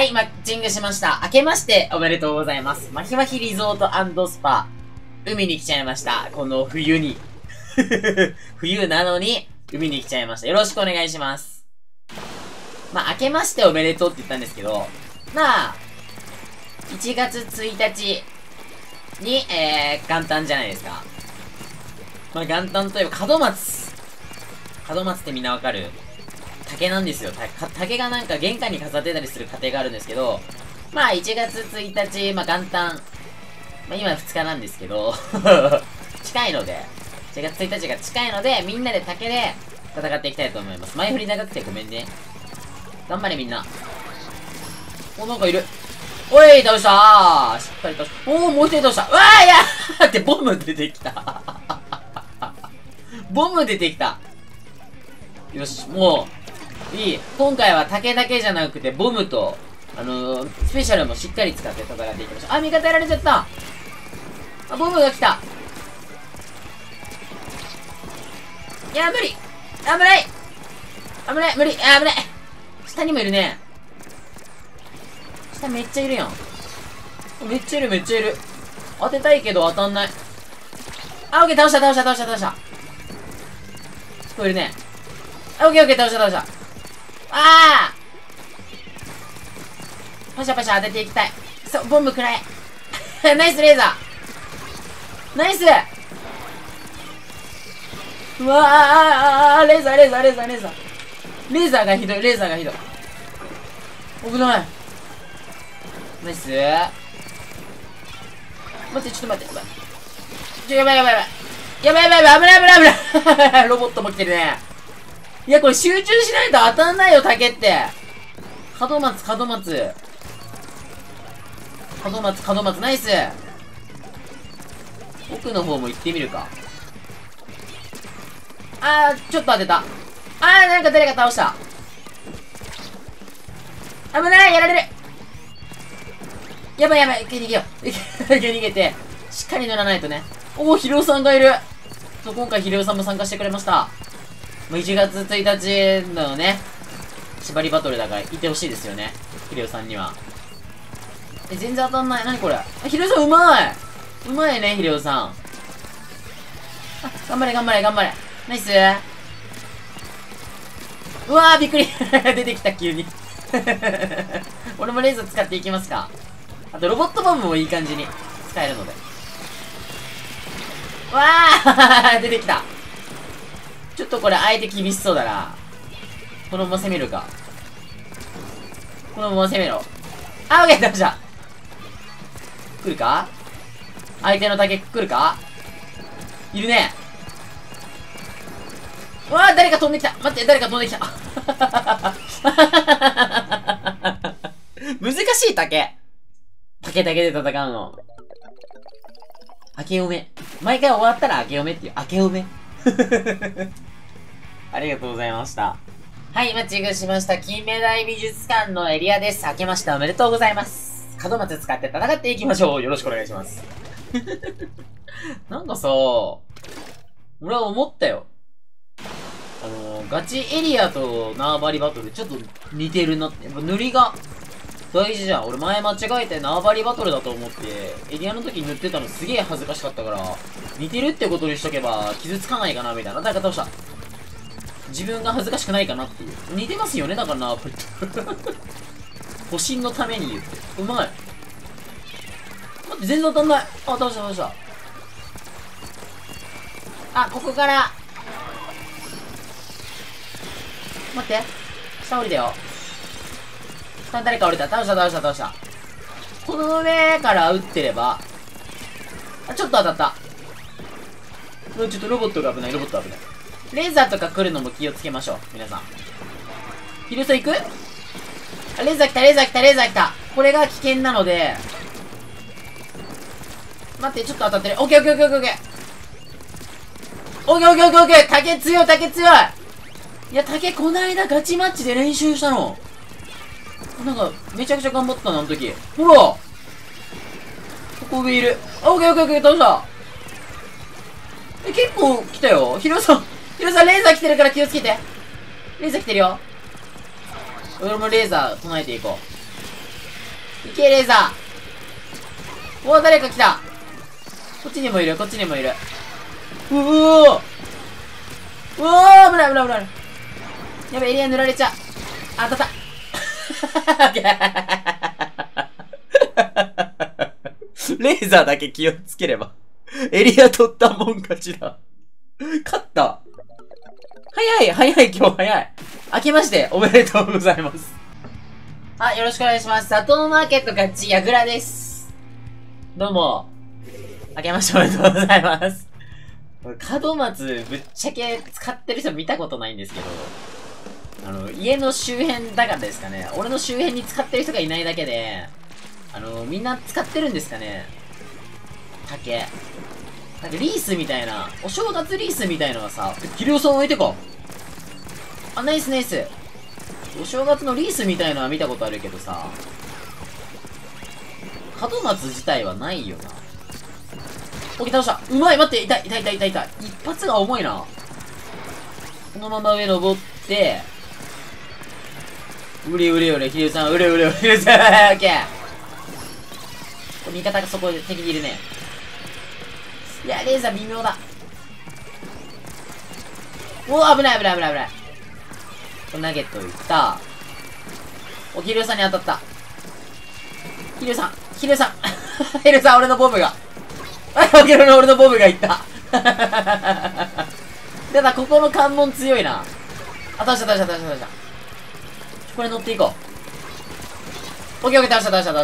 はい、マッチングしました。明けましておめでとうございます。マヒマヒリゾート&スパ、海に来ちゃいました。この冬に。冬なのに、海に来ちゃいました。よろしくお願いします。まあ、明けましておめでとうって言ったんですけど、まあ、1月1日に、元旦じゃないですか。まあ、元旦といえば門松。門松ってみんなわかる？竹なんですよ。竹がなんか玄関に飾ってたりする家庭があるんですけど、まあ1月1日、まあ元旦、まあ今2日なんですけど、近いので、1月1日が近いので、みんなで竹で戦っていきたいと思います。前振り長くてごめんね。頑張れみんな。お、なんかいる。おい、倒したーしっかり倒した。おー、もう一人倒した。うわーいやーってボム出てきた。ボム出てきた。よし、もう、いい。今回は竹だけじゃなくて、ボムと、スペシャルもしっかり使って戦っていきましょう。あ、味方やられちゃった。あ、ボムが来た。いや、無理。危ない。危ない、無理。あ、危ない。下にもいるね。下めっちゃいるやん。めっちゃいる、めっちゃいる。当てたいけど当たんない。あ、オッケー、倒した。聞こえるね。あ、オッケー、倒した。あーパシャパシャ当てていきたい。そう、ボムくらえ。ナイスレーザー。ナイス。うわー、レーザー。レーザーがひどい。危ない。ナイス。待って、ちょっと待って。やばい。危ない。ロボットも来てるね。いや、これ集中しないと当たんないよ、竹って。門松、ナイス。奥の方も行ってみるか。あー、ちょっと当てた。あー、なんか誰か倒した。危ない、やられる。やばい。逃げよう。逃げて。しっかり乗らないとね。おー、ヒロさんがいる。今回ヒロさんも参加してくれました。1月1日のね、縛りバトルだからいてほしいですよね。ヒロさんには。全然当たんない。なにこれ。ヒロさんうまいね、ヒロさん。あ、頑張れ。ナイス。うわー、びっくり。出てきた、急に。俺もレーザー使っていきますか。あと、ロボットボムもいい感じに使えるので。わー出てきた。ちょっとこれ相手厳しそうだな。このまま攻めるか。このまま攻めろ。あ、オッケー、倒した。来るか？相手の竹来るか？いるね。うわー、誰か飛んできた。待って、誰か飛んできた。難しい竹で戦うの。明けおめ。毎回終わったら明けおめっていう。明けおめ。ありがとうございました。はい、マッチングしました。金目鯛美術館のエリアです。明けましておめでとうございます。門松使って戦っていきましょう。よろしくお願いします。なんかさ、俺は思ったよ。ガチエリアと縄張りバトルちょっと似てるなって。やっぱ塗りが大事じゃん。俺前間違えて縄張りバトルだと思って、エリアの時塗ってたのすげえ恥ずかしかったから、似てるってことにしとけば傷つかないかなみたいな。誰か倒した。自分が恥ずかしくないかなっていう。似てますよね、だから縄張りと。保身のために言って。うまい。待って、全然当たんない。あ、倒した。あ、ここから。待って。下降りたよ。下誰か降りた。倒した。この上から撃ってれば。あ、ちょっと当たった。ちょっとロボットが危ない。レーザーとか来るのも気をつけましょう。皆さん。ヒルソ行く？あ、レーザー来た。これが危険なので。待って、ちょっと当たってる。オッケー。竹強い。いや、竹こないだガチマッチで練習したの。なんか、めちゃくちゃ頑張ったな、あの時。ほら！ここ上いる。オッケー、倒した。結構来たよ。ヒロさん、レーザー来てるから気をつけて。レーザー来てるよ。俺もレーザー唱えていこいけ、レーザー。おー、誰か来た。こっちにもいる、こっちにもいる。うおー、うおー、危ない危ない危ない。やべ、エリア塗られちゃう。あ、当たった。レーザーだけ気をつければ。エリア取ったもん勝ちだ。勝った。早い、今日早い。明けましておめでとうございます。あ、よろしくお願いします。佐藤マーケット勝ち、ヤグラです。どうも。明けましておめでとうございます。門松、ぶっちゃけ使ってる人見たことないんですけど、家の周辺だからですかね。俺の周辺に使ってる人がいないだけで、みんな使ってるんですかね。竹。なんかリースみたいな、お正月リースみたいのはさ、ヒレオさん置いてこ。あ、ナイスナイス。お正月のリースみたいのは見たことあるけどさ、門松自体はないよな。オッケー、倒した。うまい。待って、痛い。一発が重いな。このまま上登って、ヒデさん、ヒデさん、オッケー。味方がそこで敵にいるね。いや、レーザー微妙だ。おー、危ない。ナゲットいった。お、ヒデさんに当たった。ヒデさん、俺のボムが。俺のボムがいった。ただ、ここの関門強いな。あ、倒した。これ乗っていこう。オッケー、倒した。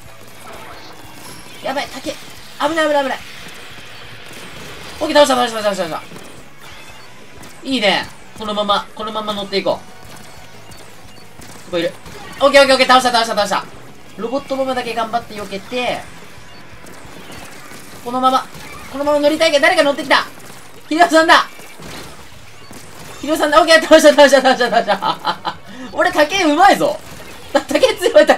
やばい、竹。危ない。オッケー、倒した。いいね。このまま乗っていこう。ここいる。オッケー、倒した。ロボットボムだけ頑張って避けて、このまま乗りたいけど誰か乗ってきた。ヒロさんだ。オッケー、倒した。俺、竹うまいぞ。竹強い。待って、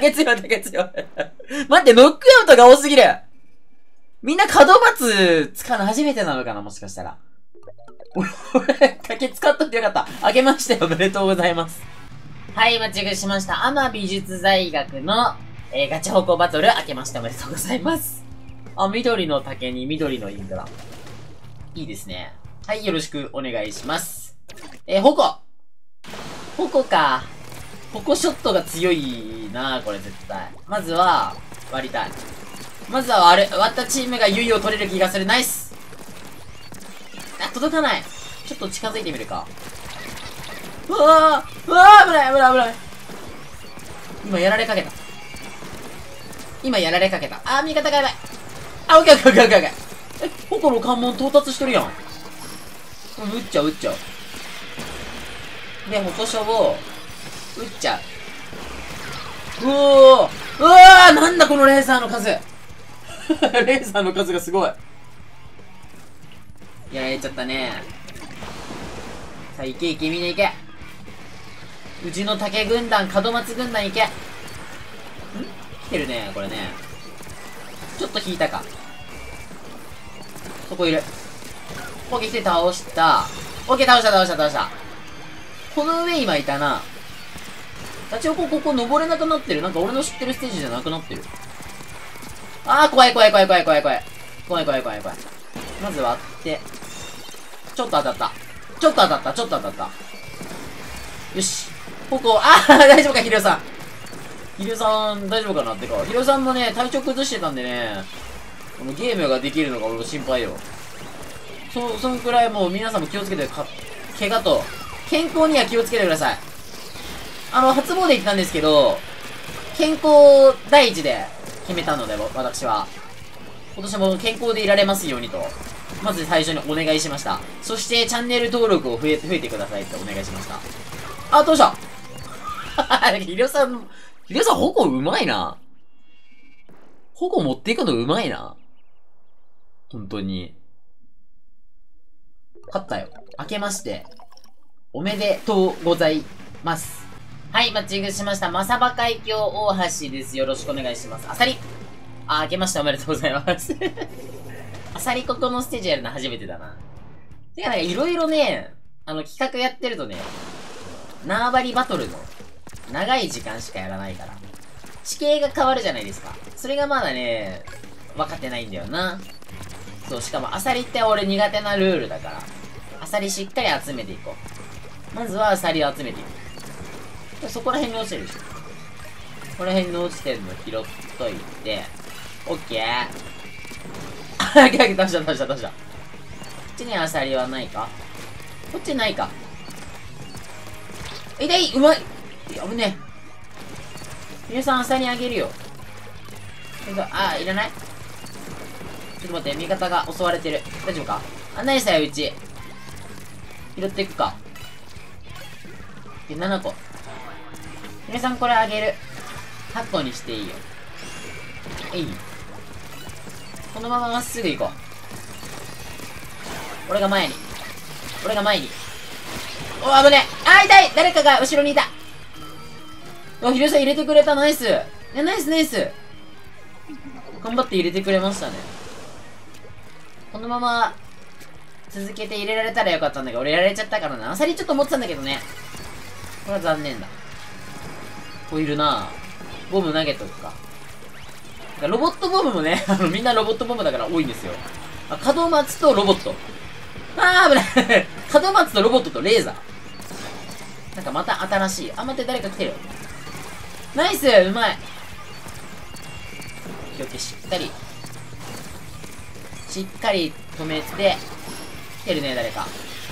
ノックアウトが多すぎる。みんな門松使うの初めてなのかな、もしかしたら。俺、竹使っとってよかった。明けましておめでとうございます。はい、間違いしました。天美術大学の、ガチホコバトル、明けましておめでとうございます。あ、緑の竹に緑のインドラ。いいですね。はい、よろしくお願いします。矛か。矛ショットが強いな、これ絶対。まずは、割りたい。割ったチームが優位を取れる気がする。ナイス。あ、届かない。ちょっと近づいてみるか。うわー、危ない。今やられかけた。あー、味方がやばい。あ、オッケー。矛の関門到達しとるやん。撃っちゃう。で、矛所を、撃っちゃう。うわー、なんだこのレーザーの数。レーザーの数がすごい。やられちゃったね。さあ、いけ、みんな行け。うちの竹軍団、門松軍団行け。来てるね、これね。ちょっと引いたか。そこいる。オッケー、来て倒した。オッケー、倒した。この上今いたな。立ち横ここ登れなくなってる。なんか俺の知ってるステージじゃなくなってる。あー、怖い。まず割って。ちょっと当たった。よし。ここ、大丈夫か、ヒロさん、大丈夫かなってか。ヒロさんもね、体調崩してたんでね、このゲームができるのが俺の心配よ。そんくらいもう皆さんも気をつけて、怪我と、健康には気をつけてください。初詣行ったんですけど、健康第一で決めたので、私は。今年も健康でいられますようにと、まず最初にお願いしました。そして、チャンネル登録を増えてくださいってお願いしました。あ、どうしたヒロさん、矛うまいな。矛持っていくのうまいな。本当に。勝ったよ。明けまして、おめでとうございます。はい、マッチングしました。マサバ海峡大橋です。よろしくお願いします。あさり。明けましておめでとうございます。あさりここのステージやるの初めてだな。てかなんかいろいろね、企画やってるとね、縄張りバトルの長い時間しかやらないから、 地形が変わるじゃないですか。それがまだね、分かってないんだよな。そう、しかもアサリって俺苦手なルールだから。アサリしっかり集めていこう。まずはアサリを集めていく。そこら辺に落ちてるでしょ。ここら辺に落ちてるの拾っといて。オッケー。あ、倒した。こっちにアサリはないか？こっちないか。痛い、うまい。危ねえ。皆さんアサリあげるよ。あ、いらない？ちょっと待って、味方が襲われてる。大丈夫か？あ、ナイスだよ、うち。拾っていくか。で、7個。皆さんこれあげる。8個にしていいよ。いい。このまままっすぐ行こう。俺が前に。お、危ねえ。あ、痛い！誰かが後ろにいた。あ、ヒロさん入れてくれた。ナイス。ナイス。頑張って入れてくれましたね。このまま、続けて入れられたらよかったんだけど、俺やられちゃったからな。アサリちょっと持ってたんだけどね。これは残念だ。こういるなぁ。ボム投げとくか。ロボットボムもね、みんなロボットボムだから多いんですよ。門松とロボット。あー、危ない門松とロボットとレーザー。なんかまた新しい。あ、待って、誰か来てる。ナイス、うまい。オッケー、しっかり止めて、来てるね、誰か。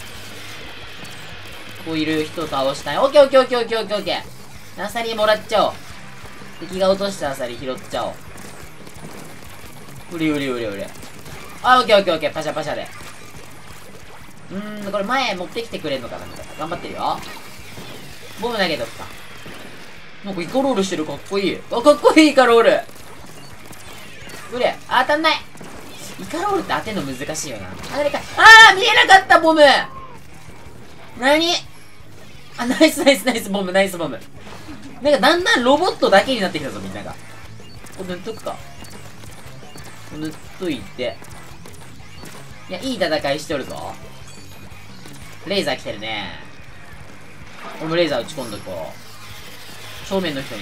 こういる人を倒したい。オッケー。アサリもらっちゃおう。敵が落としたアサリ拾っちゃおう。うり。あ、オッケー。パシャで。これ前持ってきてくれんのかなみたいな。頑張ってるよ。ボム投げとくか。なんかイカロールしてる。かっこいい。あ、かっこいいイカロール。うれ。当たんない。イカロールって当てんの難しいよな。誰か。見えなかったボム。何？あ、ナイスボム。なんかだんだんロボットだけになってきたぞ、みんなが。これ塗っとくか。塗っといて。いや、いい戦いしておるぞ。レーザー来てるね。俺もレーザー打ち込んどこう。正面の人に。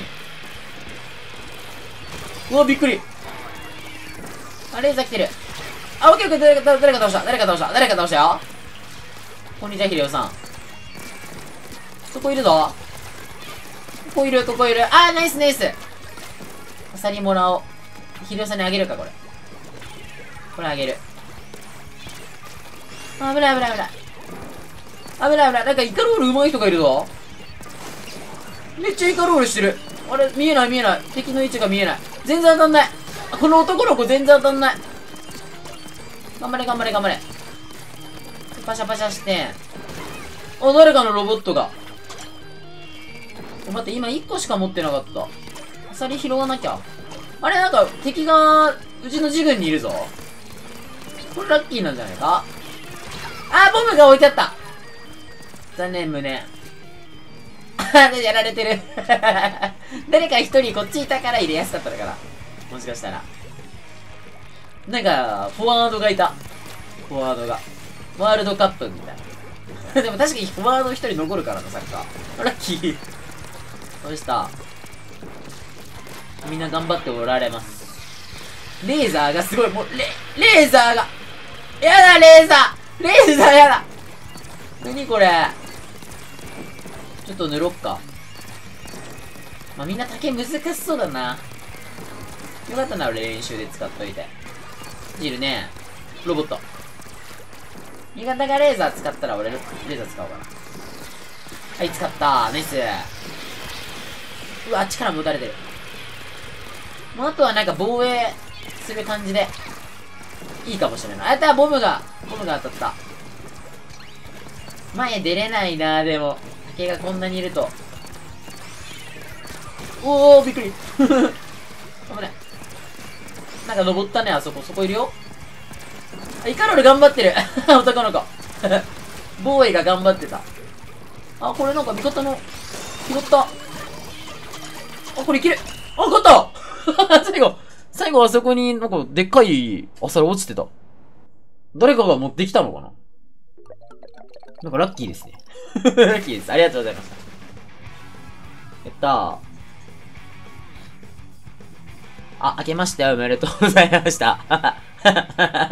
うわ、びっくり。あ、レーザー来てる。あ、オッケー。誰か倒したよ。こんにちは、ヒデオさん。そこいるぞ。ここいる。あー、ナイス。アサリもらおう。ヒデオさんにあげるか、これ。これあげる。あ、危ない。なんかイカロール上手い人がいるぞ。めっちゃイカロールしてる。あれ、見えない。敵の位置が見えない。全然当たんない。この男の子全然当たんない。頑張れ。パシャして。あ、誰かのロボットが。待って、今1個しか持ってなかった。アサリ拾わなきゃ。あれ、なんか敵がうちの自軍にいるぞ。これラッキーなんじゃないか。あ、ボムが置いてあった。残念、胸。やられてる。誰か一人こっちいたから入れやすかったのかな。もしかしたら。なんか、フォワードがいた。ワールドカップみたいな。でも確かにフォワード一人残るからな、サッカー。ラッキー。どうした？みんな頑張っておられます。レーザーがすごい。もう、レーザーが。やだ、レーザーやだ。何これ。ちょっと塗ろっか。まあ、みんな竹難しそうだな。よかったな、俺練習で使っといて。いるね。ロボット。味方がレーザー使ったら俺レーザー使おうかな。はい、使った。ナイス。うわ、あっちからも撃たれてる。もうあとはなんか防衛する感じでいいかもしれない。あやった、ボムが当たった。前出れないな、でも。竹がこんなにいると。おー、びっくり。危ない。なんか登ったね、あそこいるよ。イカロル頑張ってる。男の子。ボーイが頑張ってた。あ、これなんか味方の、拾った。あ、これいける。あ、勝った最後あそこになんかでっかいアサリ落ちてた。誰かが持ってきたのかな。なんかラッキーですね。ラッキーです。ありがとうございました。やったー。 あ、明けましておめでとうございました。